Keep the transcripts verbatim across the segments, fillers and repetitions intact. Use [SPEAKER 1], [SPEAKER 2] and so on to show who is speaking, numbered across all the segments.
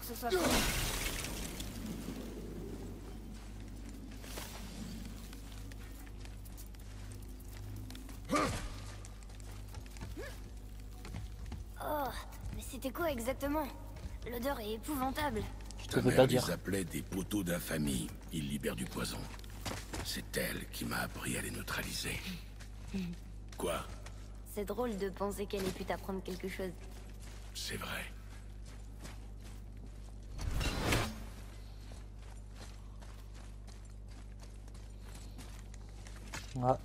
[SPEAKER 1] que ce soit fini. Oh, mais c'était quoi exactement? L'odeur est épouvantable.
[SPEAKER 2] Ta mère les appelait des poteaux d'infamie. Ils libèrent du poison. C'est elle qui m'a appris à les neutraliser. Quoi?
[SPEAKER 1] C'est drôle de penser qu'elle ait pu t'apprendre quelque chose.
[SPEAKER 2] C'est vrai.
[SPEAKER 3] Ah.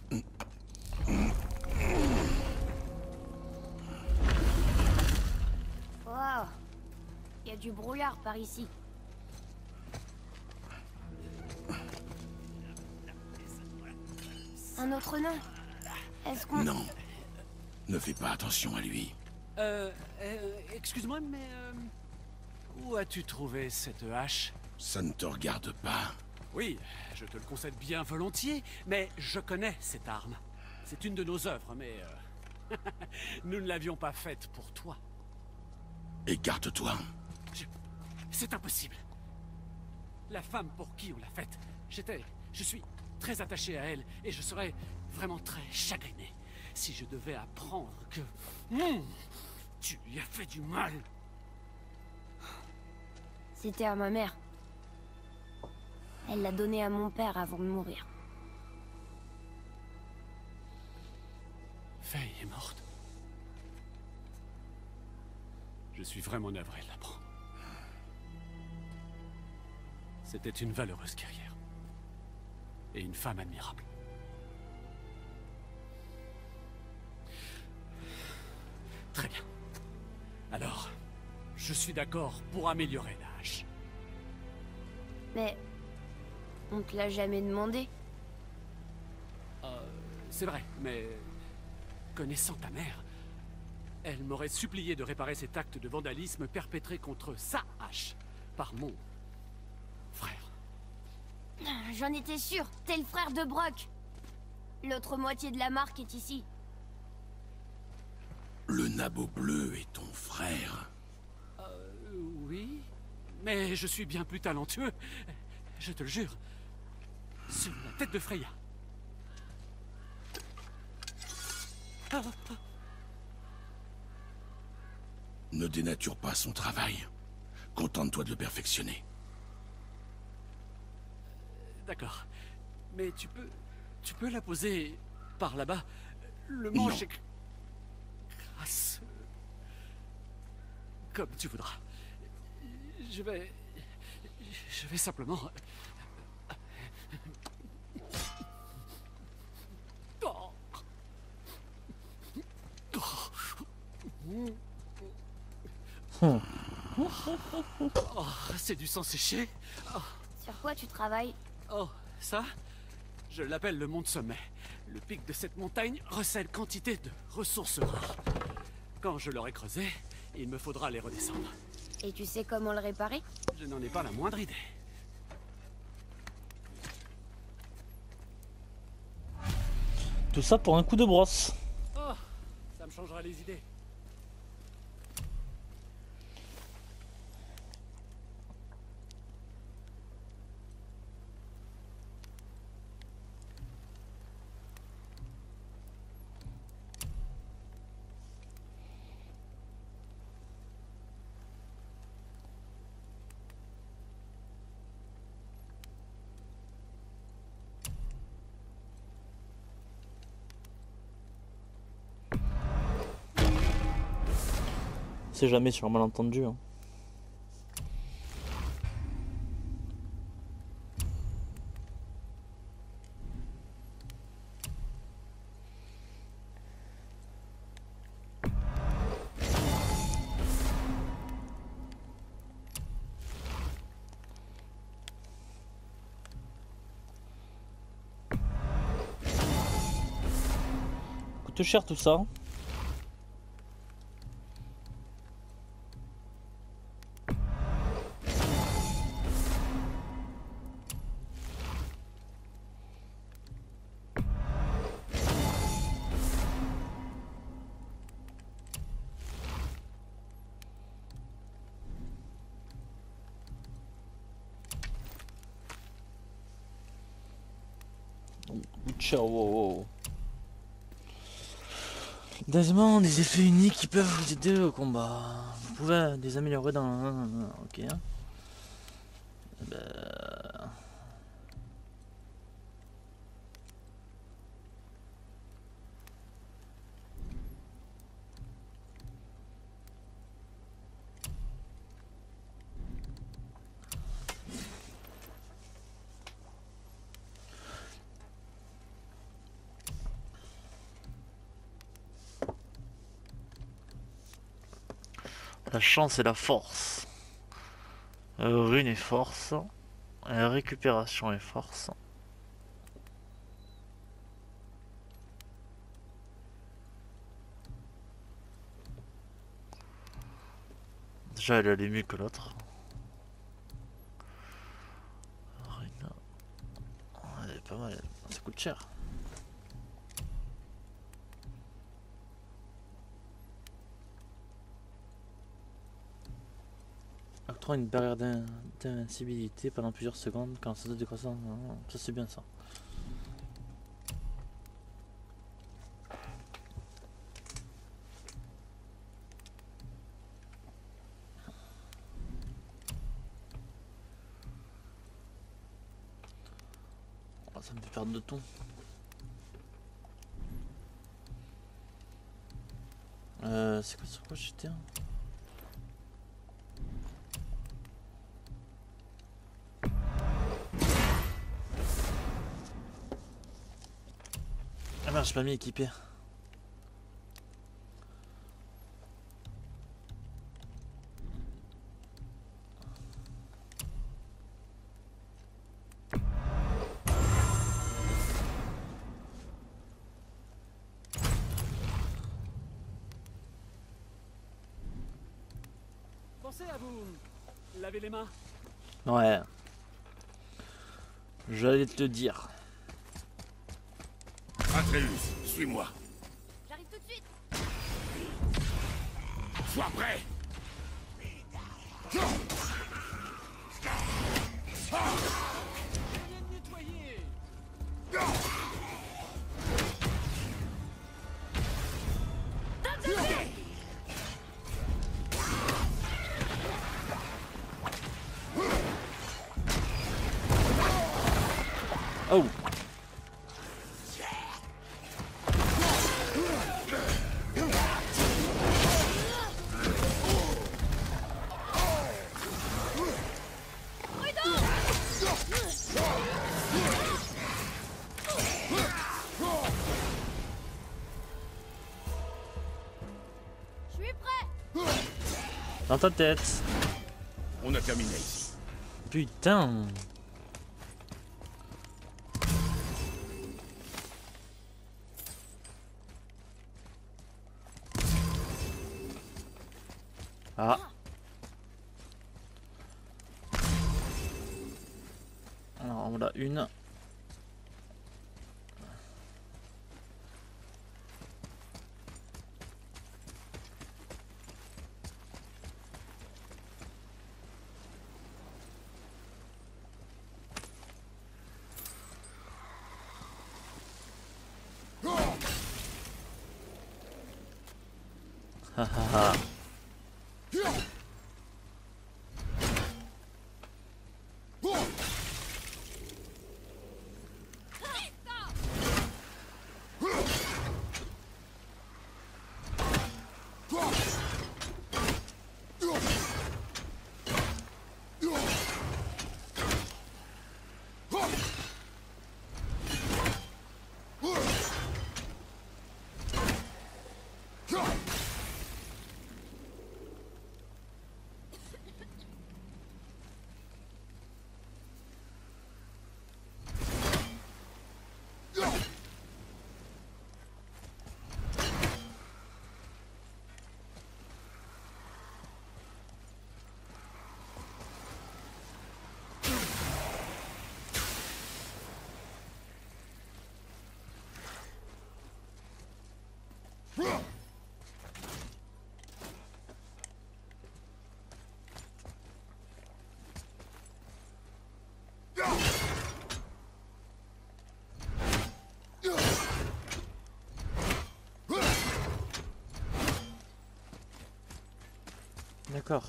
[SPEAKER 1] Waouh, il y a du brouillard par ici. Un autre nom? Est-ce qu'on...
[SPEAKER 2] Non. Ne fais pas attention à lui.
[SPEAKER 4] Euh, euh excuse-moi, mais euh, où as-tu trouvé cette hache?
[SPEAKER 2] Ça ne te regarde pas.
[SPEAKER 4] Oui, je te le concède bien volontiers, mais je connais cette arme. C'est une de nos œuvres, mais euh, nous ne l'avions pas faite pour toi.
[SPEAKER 2] Écarte-toi.
[SPEAKER 4] Je... C'est impossible. La femme pour qui on l'a faite, j'étais... Je suis très attaché à elle, et je serais vraiment très chagriné si je devais apprendre que... Mmh, tu lui as fait du mal.
[SPEAKER 1] C'était à ma mère. Elle l'a donné à mon père avant de mourir.
[SPEAKER 4] Faye est morte. Je suis vraiment navré de l'apprendre. C'était une valeureuse guerrière. Et une femme admirable. Très bien. Alors, je suis d'accord pour améliorer la hache.
[SPEAKER 1] Mais... on te l'a jamais demandé.
[SPEAKER 4] Euh, c'est vrai, mais... connaissant ta mère, elle m'aurait supplié de réparer cet acte de vandalisme perpétré contre sa hache par mon frère.
[SPEAKER 1] J'en étais sûr, t'es le frère de Brock. L'autre moitié de la marque est ici.
[SPEAKER 2] Le nabot bleu est ton frère.
[SPEAKER 4] Euh, oui, mais je suis bien plus talentueux, je te le jure. Sur la tête de Freya. Ah, ah.
[SPEAKER 2] Ne dénature pas son travail. Contente-toi de le perfectionner.
[SPEAKER 4] D'accord. Mais tu peux... Tu peux la poser par là-bas. Le manche est... crasseux. Comme tu voudras. Je vais... Je vais simplement... Oh.
[SPEAKER 3] Hmm.
[SPEAKER 4] Oh, c'est du sang séché. Oh.
[SPEAKER 1] Sur quoi tu travailles?
[SPEAKER 4] Oh, ça, je l'appelle le mont de sommet. Le pic de cette montagne recèle quantité de ressources rares. Quand je l'aurai creusé, il me faudra les redescendre.
[SPEAKER 1] Et tu sais comment le réparer?
[SPEAKER 4] Je n'en ai pas la moindre idée.
[SPEAKER 3] Tout ça pour un coup de brosse.
[SPEAKER 4] Oh, ça me changera les idées.
[SPEAKER 3] C'est jamais sur un malentendu. Hein. Coûte cher tout ça. Ciao, wow, wow. Décidément, des effets uniques qui peuvent vous aider au combat. Vous pouvez les améliorer dans... Ok. Bah... La chance et la force. Euh, rune et force. Euh, récupération et force. Déjà elle est mieux que l'autre. Rune. Elle est pas mal. Ça coûte cher. Octroie une barrière d'invincibilité pendant plusieurs secondes quand ça de croissance. Ça c'est bien ça. Oh, ça me fait perdre de ton. Euh, c'est quoi sur quoi j'étais hein? Ah merde, j'ai pas mis équipé.
[SPEAKER 4] Pensez à vous laver les mains.
[SPEAKER 3] Ouais. J'allais te le dire.
[SPEAKER 2] Atreus, suis-moi.
[SPEAKER 1] J'arrive tout de suite.
[SPEAKER 2] Sois prêt.
[SPEAKER 4] Viens de nettoyer.
[SPEAKER 3] Oh.
[SPEAKER 1] Je suis prêt.
[SPEAKER 3] Dans ta tête.
[SPEAKER 2] On a terminé ici.
[SPEAKER 3] Putain. Ah. Alors on a une. Ha ha ha. d'accord.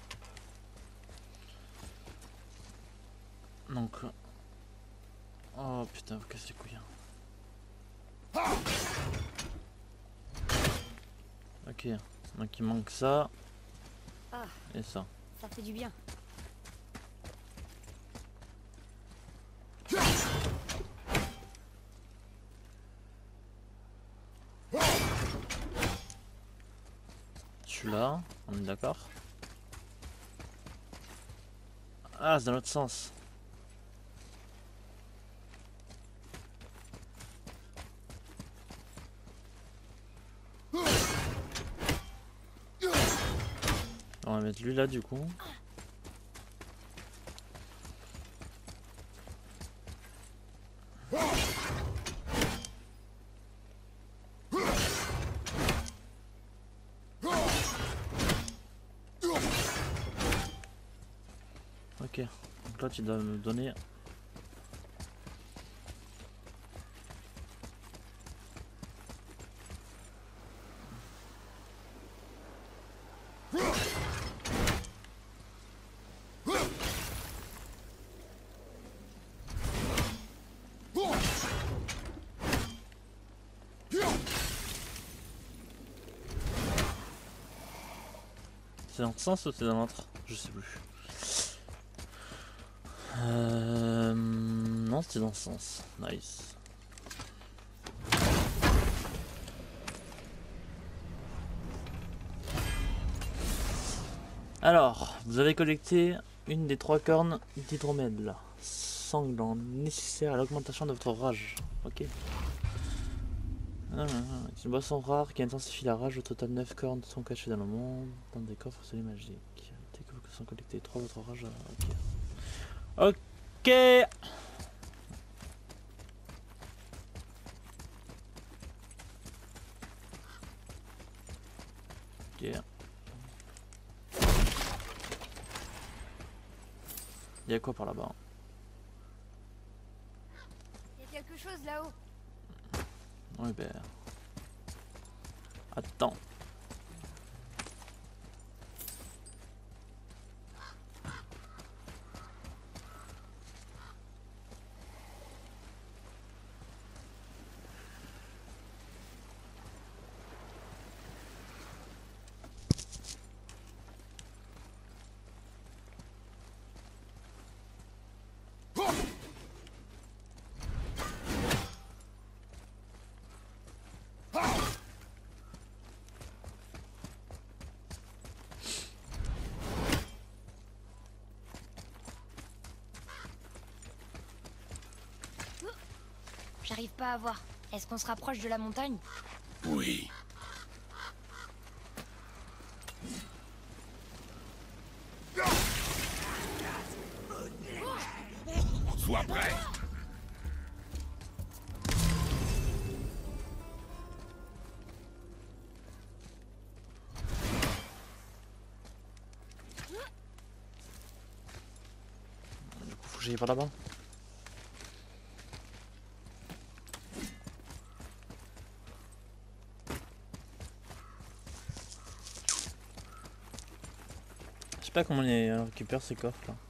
[SPEAKER 3] Donc... Oh putain, vous cassez les couilles. Ok, donc il manque ça.
[SPEAKER 1] Ah,
[SPEAKER 3] et ça.
[SPEAKER 1] ça fait du bien.
[SPEAKER 3] Celui-là, on est d'accord. Ah, c'est dans l'autre sens. On va mettre lui là du coup. Ok, donc là tu dois me donner. C'est dans ce sens ou c'est dans l'autre? Je sais plus. Euh... Non, c'était dans ce sens. Nice. Alors, vous avez collecté une des trois cornes d'hydromel sanglant nécessaire à l'augmentation de votre rage. Ok. C'est une boisson rare qui intensifie la rage. Au total, neuf cornes sont cachées dans le monde, dans des coffres soleil magiques. Dès que vous sont collectés trois, votre rage. Ok. Ok. Ok. Il y a quoi par là-bas?
[SPEAKER 1] Il y a quelque chose là-haut.
[SPEAKER 3] Oui, ben. Attends.
[SPEAKER 1] J'arrive pas à voir. Est-ce qu'on se rapproche de la montagne?
[SPEAKER 2] Oui. Sois prêt.
[SPEAKER 3] Du coup, faut que j'aille par là-bas. Je sais pas comment on les récupère ces coffres là.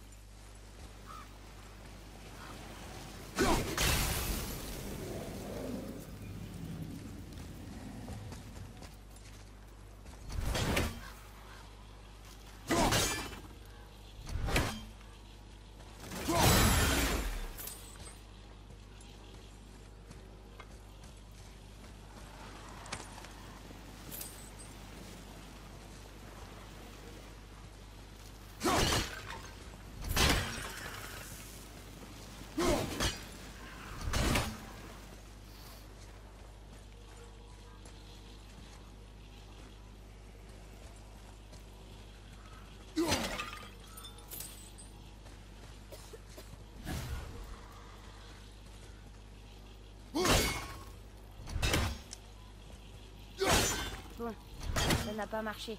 [SPEAKER 1] Bon, ça n'a pas marché.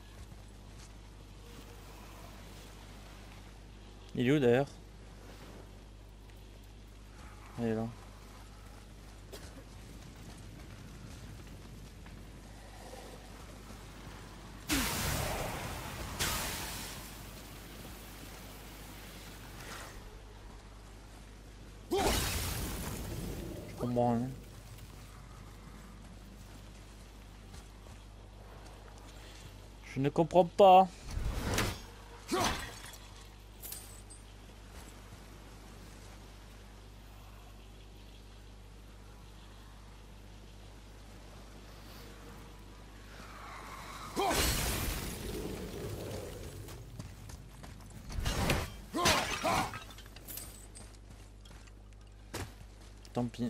[SPEAKER 3] Il est où d'ailleurs? Il est là. comprends rien. Je ne comprends pas. Tant pis.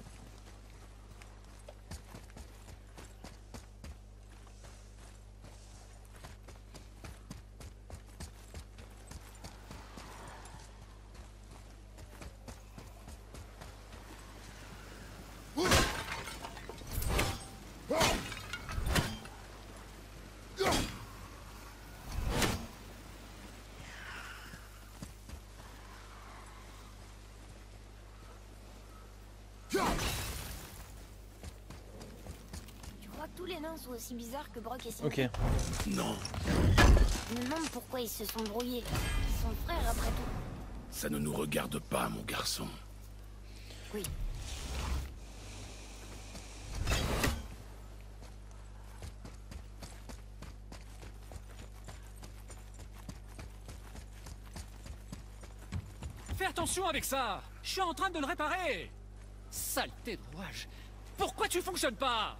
[SPEAKER 1] Tu crois que tous les nains sont aussi bizarres que Brock et Cynthia?
[SPEAKER 3] Ok.
[SPEAKER 2] Non,
[SPEAKER 1] Je me demande pourquoi ils se sont brouillés. Ils sont frères après tout.
[SPEAKER 2] ça ne nous regarde pas, mon garçon.
[SPEAKER 1] Oui.
[SPEAKER 4] Fais attention avec ça. Je suis en train de le réparer. Saleté de rouage. Pourquoi tu fonctionnes pas?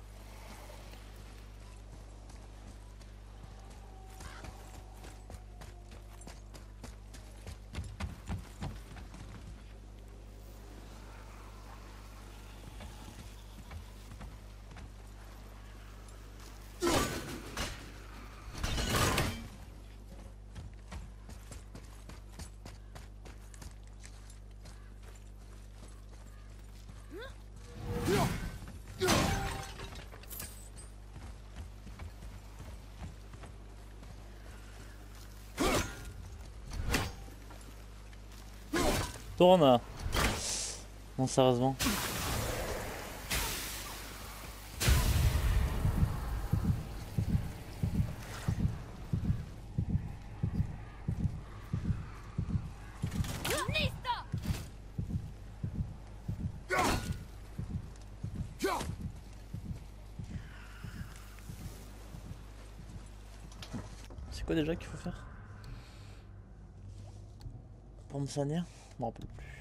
[SPEAKER 3] Tourne. Non, sérieusement. C'est quoi déjà qu'il faut faire pour me soigner? Je m'en rappelle plus.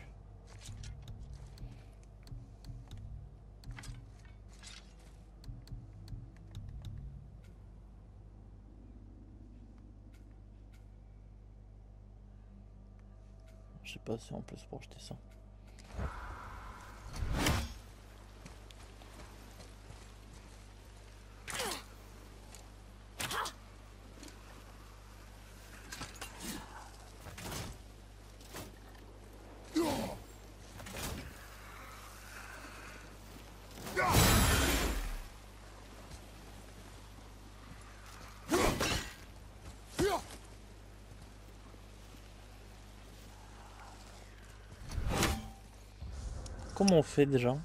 [SPEAKER 3] Je sais pas si en plus pour acheter ça. Comment on fait déjà?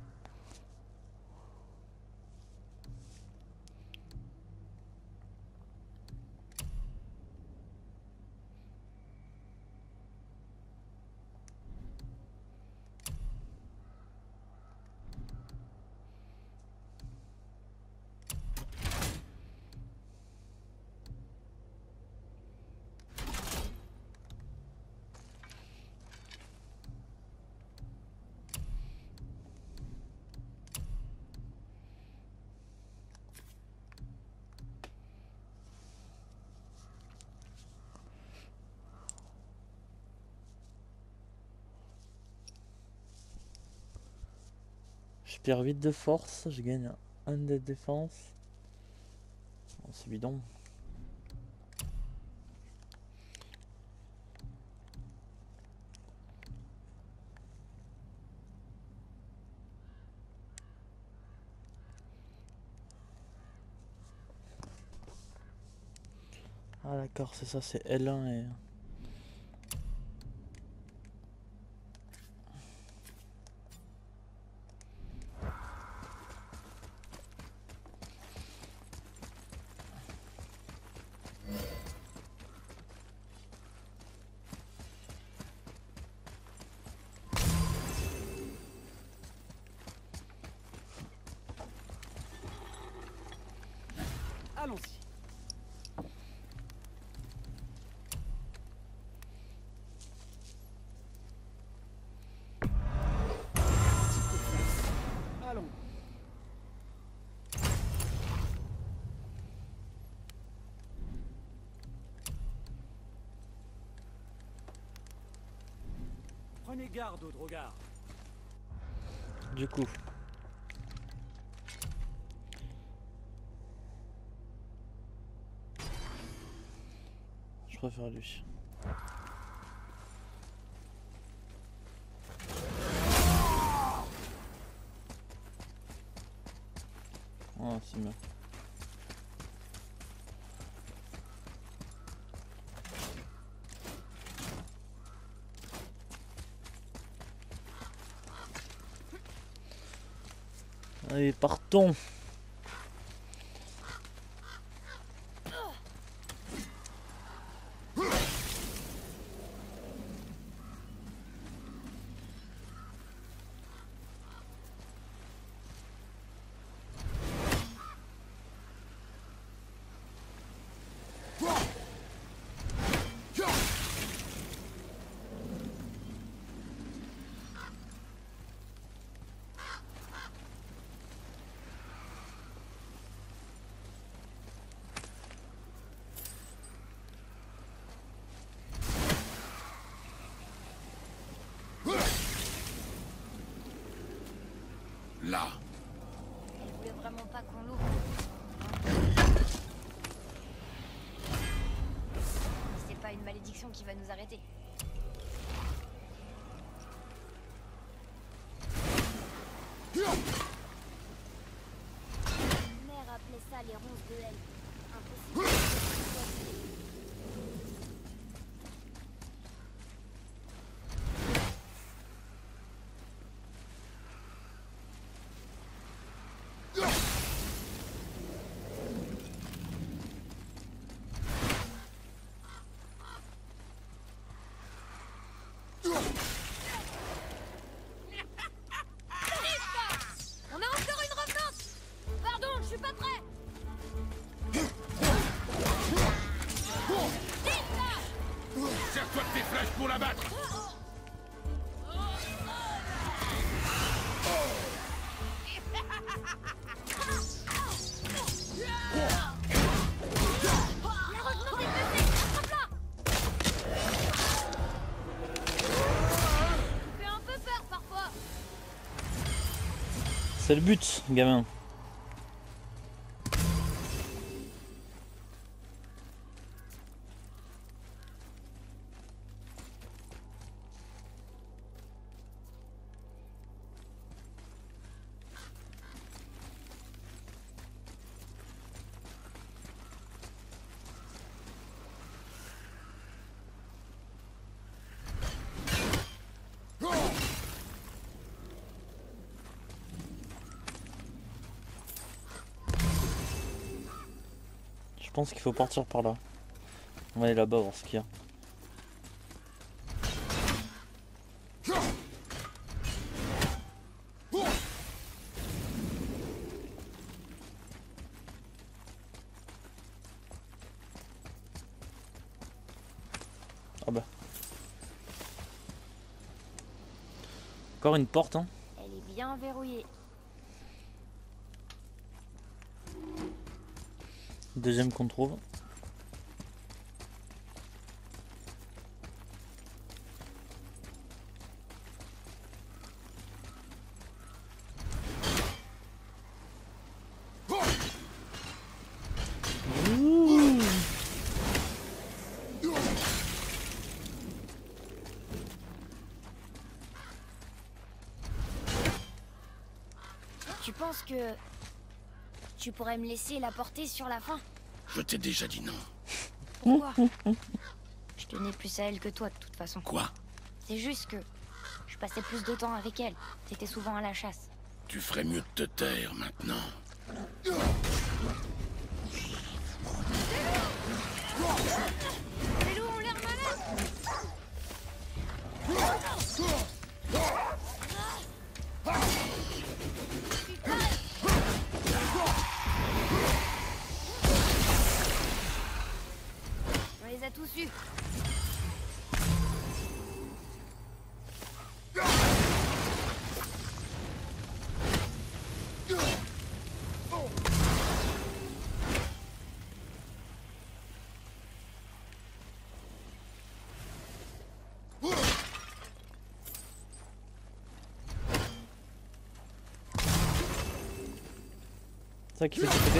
[SPEAKER 3] Je perds huit de force, je gagne un de défense. Bon, c'est bidon. Ah d'accord, c'est ça, c'est L un et...
[SPEAKER 4] allons-y. Allons. Prenez garde au Drogar.
[SPEAKER 3] Du coup. Je préfère lui. Oh, c'est mieux. Allez, partons.
[SPEAKER 2] Là.
[SPEAKER 1] Elle voulait vraiment pas qu'on l'ouvre. C'est pas une malédiction qui va nous arrêter. Ma mère appelait ça les ronces de haine. Impossible. On a encore une revenante. Pardon, je suis pas prêt.
[SPEAKER 2] Sers-toi de tes flèches pour la battre.
[SPEAKER 1] La revenante est blessée. Attrape-la. Tu fais un peu peur parfois.
[SPEAKER 3] C'est le but, gamin. Je pense qu'il faut partir par là. On va aller là-bas voir ce qu'il y a. Ah bah. Encore une porte, hein.
[SPEAKER 1] Elle est bien verrouillée.
[SPEAKER 3] Deuxième qu'on trouve. Ouh.
[SPEAKER 1] Tu penses que tu pourrais me laisser la porter sur la fin?
[SPEAKER 2] Je t'ai déjà dit non.
[SPEAKER 1] Pourquoi? Je tenais plus à elle que toi de toute façon.
[SPEAKER 2] Quoi?
[SPEAKER 1] C'est juste que je passais plus de temps avec elle. T'étais souvent à la chasse.
[SPEAKER 2] Tu ferais mieux de te taire maintenant.
[SPEAKER 1] Les loups ont l'air malades.
[SPEAKER 3] C'est ça qui fait péter.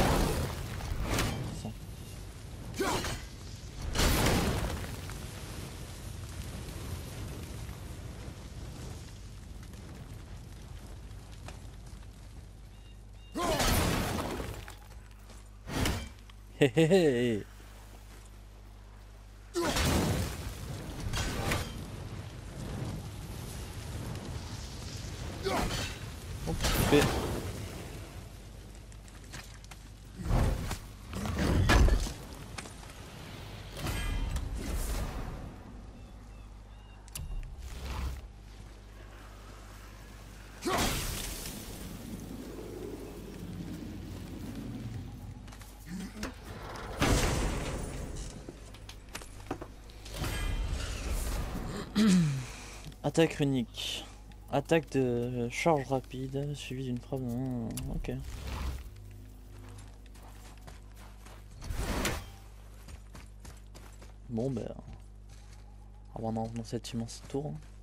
[SPEAKER 3] Hé hé hé. Hop, coupé. Attaque runique. Attaque de charge rapide suivie d'une frappe. Mmh, ok. Bon ben. On va dans, dans cette immense tour. Hein.